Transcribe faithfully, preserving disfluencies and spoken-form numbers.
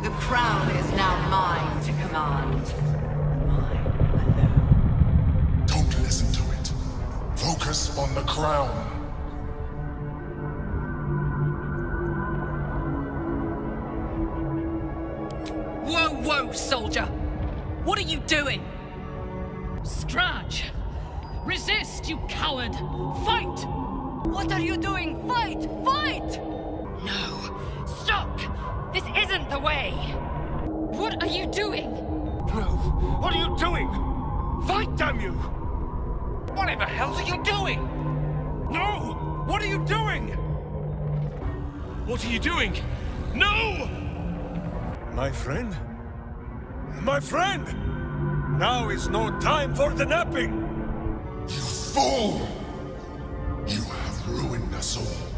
The crown is now mine to command. Mine alone. Don't listen to it. Focus on the crown. Whoa, whoa, soldier! What are you doing? Scratch! Resist, you coward! Fight! What are you doing? Fight! Fight! No! Stop! This isn't the way! What are you doing? No! What are you doing? Fight, damn you! What in the hell are you doing? No! What are you doing? What are you doing? No! My friend? My friend! Now is no time for the napping! You fool! You have ruined us all.